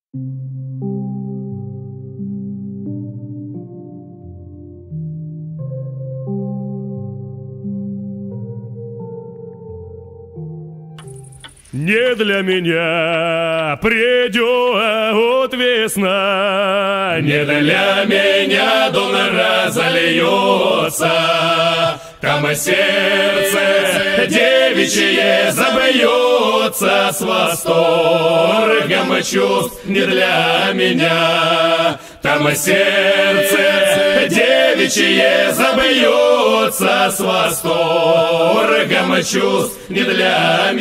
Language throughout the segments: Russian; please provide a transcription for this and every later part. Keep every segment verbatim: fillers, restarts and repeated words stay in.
Не для меня придет весна, не для меня дон разольется, там сердце девичье забьется с восторгом чувств, не для меня. Там сердце девичье забьется с восторгом чувств, не для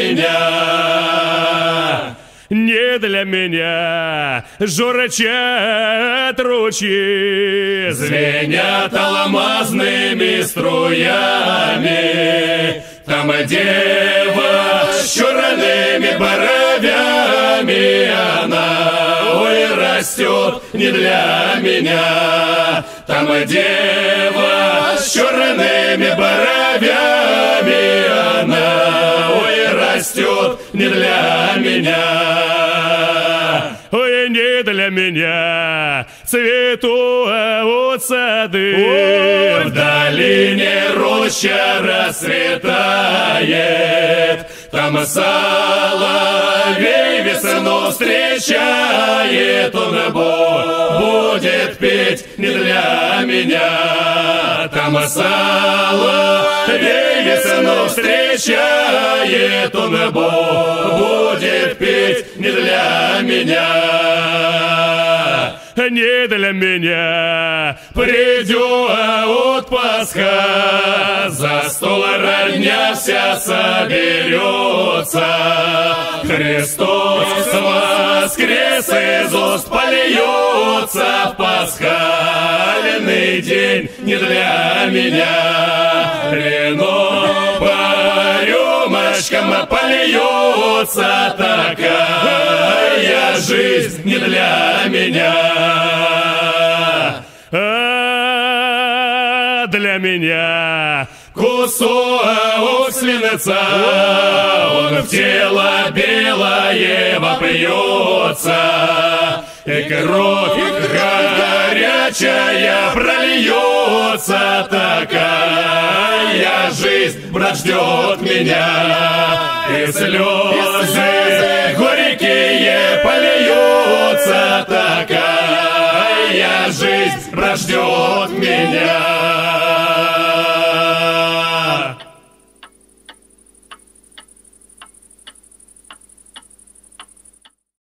меня. Не для меня журчат ручьи, звенят алмазными струями. Там дева с черными бровями, она, ой, растет не для меня. Там дева с черными бровями, она, ой, растет не для меня. Ой, не для меня цветут сады, ой, в долине роща расцветает, там соловей весну встречает, он будет петь не для меня. Там соловей весну встречает, он будет петь не для меня. Не для меня придет Пасха, за стол родня вся соберется, Христос воскрес, из уст польется в пасхальный день не для меня. Вино по рюмочкам польется, такая жизнь не для меня. А для меня кусок свинца, он в тело белое вопьется, и кровь горячая прольется, такая жизнь, брат, ждет меня, и слезы горькие польются, такая жизнь, брат, ждет меня.